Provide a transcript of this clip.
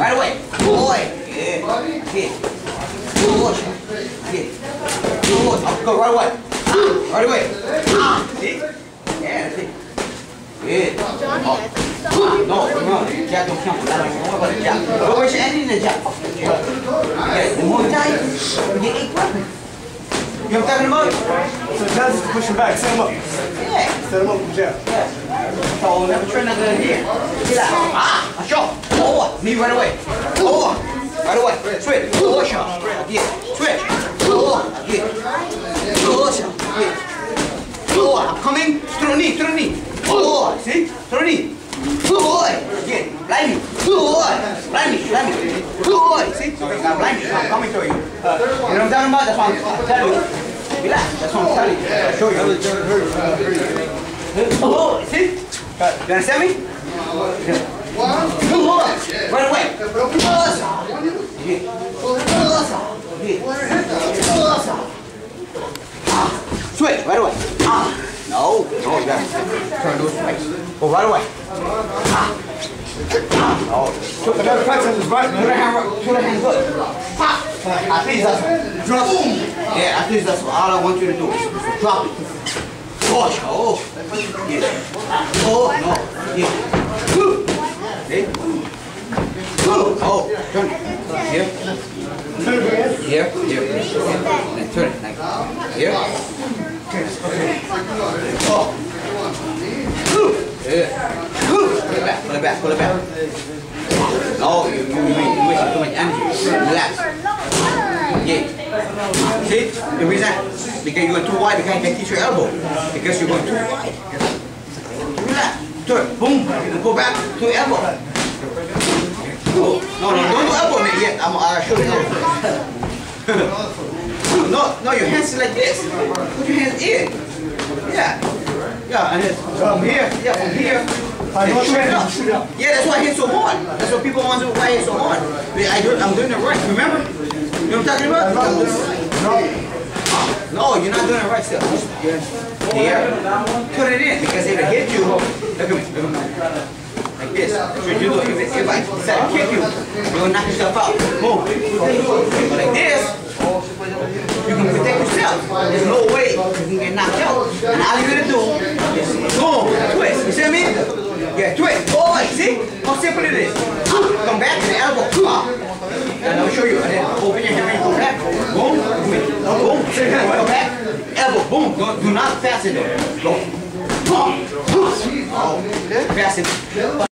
Right away. Boy. Yeah. Hit. Push. Hit. Push. Go right away. Right away. See? Yeah, that's it. Good. No, Jack don't count. What about the Jack? Go where's your ending the Jack? Okay, the more tight, you get 8 weapons. You know what I'm talking about? So Jazz is to push him back, set him up. Yeah. Set him up with Jazz. Yeah. So never try not to here. Get out. A shot. Over. Knee right away. Over. Right away. Switch. Over shot. Again. Switch. Over. Again. Over shot. Again. Over. I'm coming. Through the knee. Through the knee. Over. See? Through the knee. Over. Again. Blind me. Over. Blind me. Blind me. Over. See? Now blind me. I'm coming to you. You know what I'm talking about? That's what I'm telling you. Relax. That's what I'm telling you. I'll show you. Oh, see? You understand me? Right away. Switch, right away. No, you gotta turn those twice. Go right away. No. Put the hand good. At least that's drop. Yeah, at least that's all I want you to do. Drop it. Push. Oh. Yeah. Oh, no. Yeah. See? Oh, turn it. Here. Here. And turn it. Like here. Oh. Yeah. Pull it back. No, you waste too much energy. Relax. Yeah. See? The reason? Because you're going too wide, you can't teach your elbow. Because you're going too wide. Relax. Turn. Boom. Go back to your elbow. No, don't do elbow yet. I'll show you how. No, your hands like this. Put your hands in. Yeah, and then from here, from here. Shoot up. Yeah, that's why I hit so hard. That's what people wonder why I hit so hard. I'm doing it right. Remember? You know what I'm talking about? No, you're not doing it right still. Here. Put it in because if it hit you, look at me. Like this. That's what you do. If I decide to kick you, you're going to knock yourself out. Boom. But like this, you can protect yourself. There's no way you can get knocked out. And all you're going to do is boom, twist. You see what I mean? Yeah, twist. Oh, see? How simple it is. Come back to the elbow. And I'll show you. And then open your hand and go back. Boom. Boom. Go back. Elbow. Boom. Do not fasten it. Go. Boom. Oh. Fasten it.